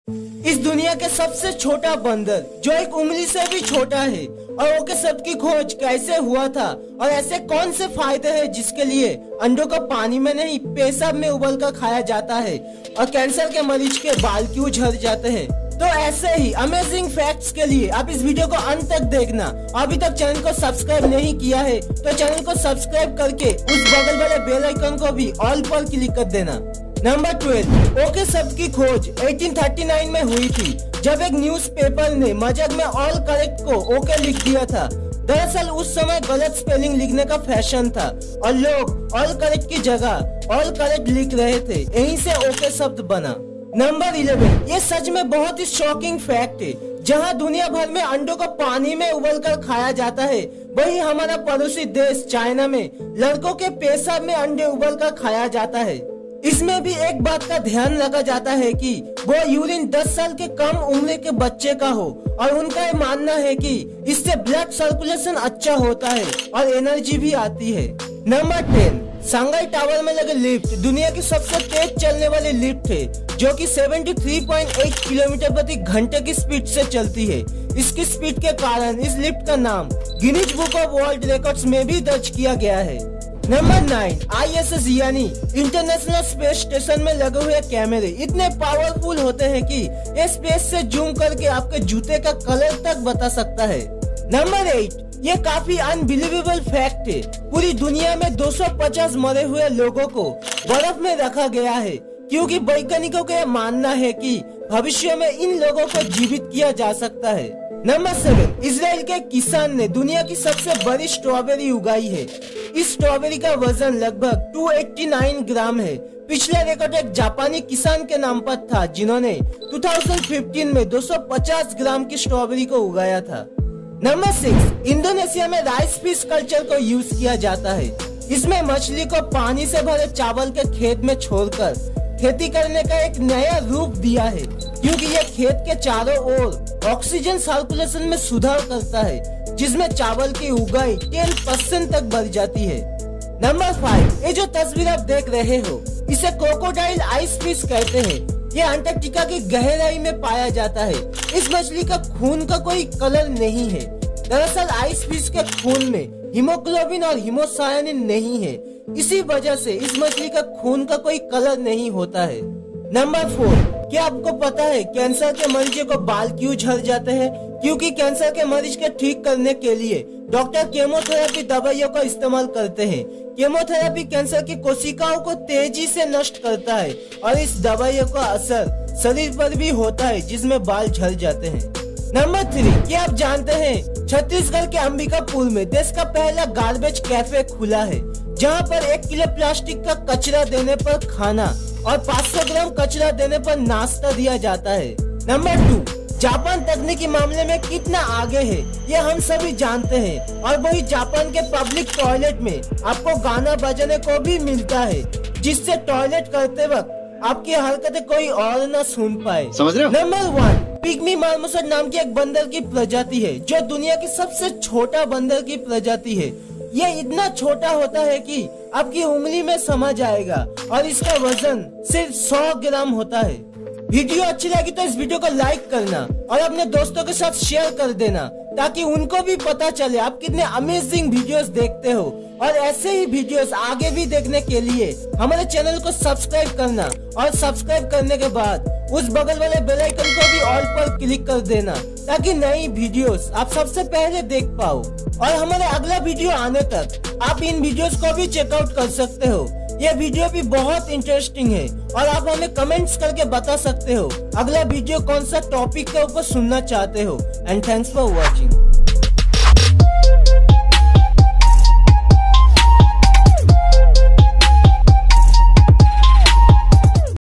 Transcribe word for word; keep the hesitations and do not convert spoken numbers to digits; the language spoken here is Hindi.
इस दुनिया के सबसे छोटा बंदर जो एक उंगली से भी छोटा है, और ओके सब की खोज कैसे हुआ था और ऐसे कौन से फायदे हैं जिसके लिए अंडों को पानी में नहीं पेशाब में उबल कर खाया जाता है, और कैंसर के मरीज के बाल क्यों झड़ जाते हैं। तो ऐसे ही अमेजिंग फैक्ट्स के लिए आप इस वीडियो को अंत तक देखना। अभी तक चैनल को सब्सक्राइब नहीं किया है तो चैनल को सब्सक्राइब करके उस बगल वाले बेल आइकन को भी ऑल पर क्लिक कर देना। नंबर ट्वेल्व, ओके शब्द की खोज अठारह सौ उनतालीस में हुई थी, जब एक न्यूज़पेपर ने मजाक में ऑल करेक्ट को ओके लिख दिया था। दरअसल उस समय गलत स्पेलिंग लिखने का फैशन था और लोग ऑल करेक्ट की जगह ऑल करेक्ट लिख रहे थे, यहीं से ओके शब्द बना। नंबर इलेवन, ये सच में बहुत ही शॉकिंग फैक्ट है। जहां दुनिया भर में अंडों को पानी में उबलकर खाया जाता है, वही हमारा पड़ोसी देश चाइना में लड़कों के पेशाब में अंडे उबलकर खाया जाता है। इसमें भी एक बात का ध्यान रखा जाता है कि वो यूरिन दस साल के कम उम्र के बच्चे का हो, और उनका ये मानना है कि इससे ब्लड सर्कुलेशन अच्छा होता है और एनर्जी भी आती है। नंबर टेन, शंघाई टावर में लगे लिफ्ट दुनिया की सबसे तेज चलने वाली लिफ्ट है, जो कि तिहत्तर पॉइंट आठ किलोमीटर प्रति घंटे की स्पीड से चलती है। इसकी स्पीड के कारण इस लिफ्ट का नाम Guinness Book of World Records में भी दर्ज किया गया है। Number nine, I S S यानी इंटरनेशनल स्पेस स्टेशन में लगे हुए कैमरे इतने पावरफुल होते हैं कि ये स्पेस से जूम करके आपके जूते का कलर तक बता सकता है। नंबर एट, ये काफी अनबिलीवेबल फैक्ट है। पूरी दुनिया में दो सौ पचास मरे हुए लोगों को बर्फ में रखा गया है, क्योंकि वैज्ञानिकों का मानना है कि भविष्य में इन लोगों को जीवित किया जा सकता है। नंबर सेवन, इजराइल के किसान ने दुनिया की सबसे बड़ी स्ट्रॉबेरी उगाई है। इस स्ट्रॉबेरी का वजन लगभग दो सौ नवासी ग्राम है। पिछला रिकॉर्ड एक जापानी किसान के नाम पर था, जिन्होंने दो हज़ार पंद्रह में दो सौ पचास ग्राम की स्ट्रॉबेरी को उगाया था। नंबर सिक्स, इंडोनेशिया में राइस फिश कल्चर को यूज किया जाता है। इसमें मछली को पानी से भरे चावल के खेत में छोड़कर खेती करने का एक नया रूप दिया है, क्योंकि यह खेत के चारों ओर ऑक्सीजन सर्कुलेशन में सुधार करता है, जिसमें चावल की उगाई दस परसेंट तक बढ़ जाती है। नंबर फाइव, ये जो तस्वीर आप देख रहे हो, इसे क्रोकोडाइल आइस फिश कहते हैं। ये अंटार्कटिका की गहराई में पाया जाता है। इस मछली का खून का कोई कलर नहीं है। दरअसल आइस फिश के खून में हीमोग्लोबिन और हीमोसायानिन नहीं है, इसी वजह से इस मछली का खून का कोई कलर नहीं होता है। नंबर फोर, क्या आपको पता है कैंसर के मरीजों को बाल क्यों झड़ जाते हैं? क्योंकि कैंसर के मरीज के ठीक करने के लिए डॉक्टर केमोथेरेपी दवाइयों का इस्तेमाल करते हैं। केमोथेरेपी कैंसर की कोशिकाओं को तेजी से नष्ट करता है, और इस दवाइयों का असर शरीर पर भी होता है, जिसमें बाल झड़ जाते हैं। नंबर थ्री, क्या आप जानते हैं छत्तीसगढ़ के अंबिकापुर में देश का पहला गार्बेज कैफे खुला है, जहां पर एक किलो प्लास्टिक का कचरा देने पर खाना और पाँच सौ ग्राम कचरा देने पर नाश्ता दिया जाता है। नंबर टू, जापान तकनीकी मामले में कितना आगे है ये हम सभी जानते हैं, और वही जापान के पब्लिक टॉयलेट में आपको गाना बजाने को भी मिलता है, जिससे टॉयलेट करते वक्त आपकी हरकतें कोई और न सुन पाए। समझ रहे हो? नंबर वन, पिग्मी मार्मोसेट नाम की एक बंदर की प्रजाति है, जो दुनिया की सबसे छोटा बंदर की प्रजाति है। ये इतना छोटा होता है कि आपकी उंगली में समा जाएगा, और इसका वजन सिर्फ सौ ग्राम होता है। वीडियो अच्छी लगी तो इस वीडियो को लाइक करना और अपने दोस्तों के साथ शेयर कर देना, ताकि उनको भी पता चले आप कितने अमेजिंग वीडियोस देखते हो। और ऐसे ही वीडियोस आगे भी देखने के लिए हमारे चैनल को सब्सक्राइब करना, और सब्सक्राइब करने के बाद उस बगल वाले बेल आइकन को भी ऑल पर क्लिक कर देना, ताकि नई वीडियोस आप सबसे पहले देख पाओ। और हमारे अगला वीडियो आने तक आप इन वीडियोस को भी चेकआउट कर सकते हो। ये वीडियो भी बहुत इंटरेस्टिंग है, और आप हमें कमेंट्स करके बता सकते हो अगला वीडियो कौन सा टॉपिक के ऊपर सुनना चाहते हो। And thanks for watching.